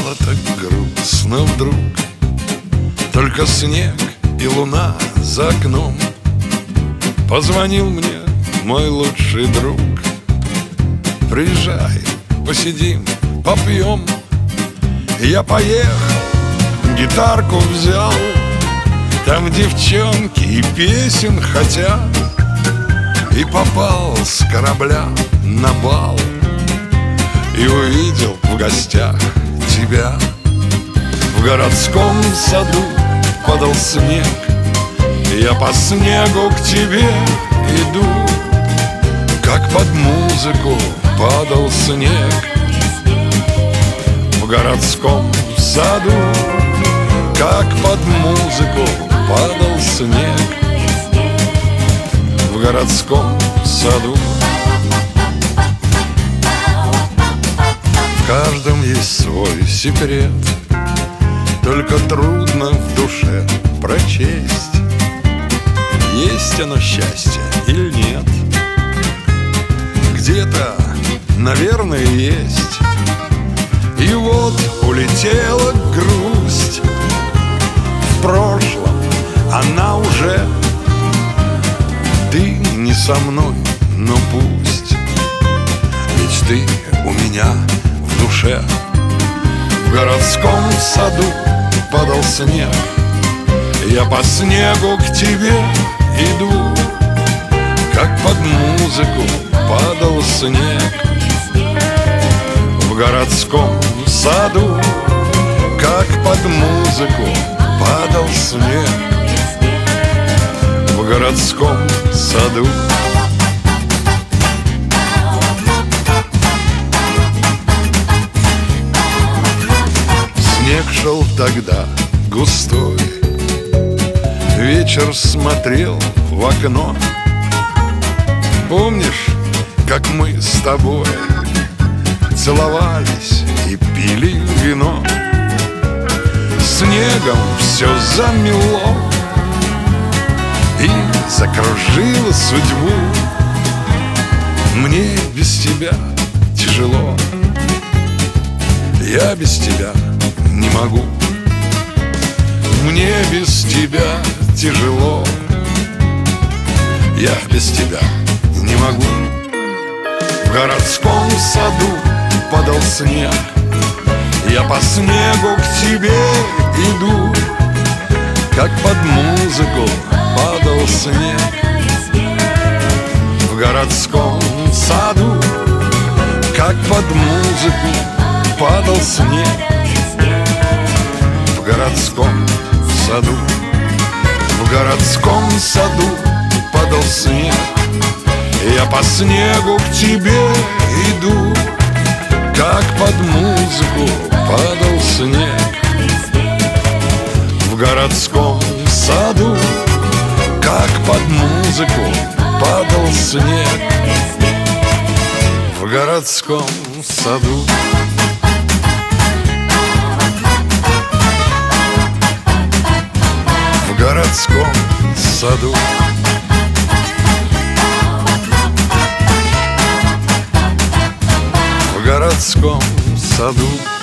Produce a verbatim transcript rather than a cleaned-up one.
Стало так грустно вдруг, только снег и луна за окном. Позвонил мне мой лучший друг: приезжай, посидим, попьем. Я поехал, гитарку взял, там девчонки и песен хотят. И попал с корабля на бал, и увидел в гостях тебя. В городском саду падал снег, и я по снегу к тебе иду. Как под музыку падал снег в городском саду, как под музыку падал снег в городском саду. В каждом есть свой секрет, только трудно в душе прочесть, есть оно счастье или нет. Где-то, наверное, есть. И вот улетела грусть, в прошлом она уже. Ты не со мной, но пусть, ведь ты у меня в душе. В городском саду падал снег, я по снегу к тебе иду. Как под музыку падал снег в городском саду, как под музыку падал снег в городском саду. Снег шел тогда густой, вечер смотрел в окно. Помнишь, как мы с тобой целовались и пили вино? Снегом все замело и закружило судьбу. Мне без тебя тяжело, я без тебя не могу. Мне без тебя тяжело, я без тебя не могу. В городском саду падал снег, я по снегу к тебе иду. Как под музыку падал снег в городском саду, как под музыку падал снег в городском саду. В городском саду падал снег, я по снегу к тебе иду. Как под музыку падал снег в городском саду, как под музыку падал снег в городском саду. В городском саду. В городском саду.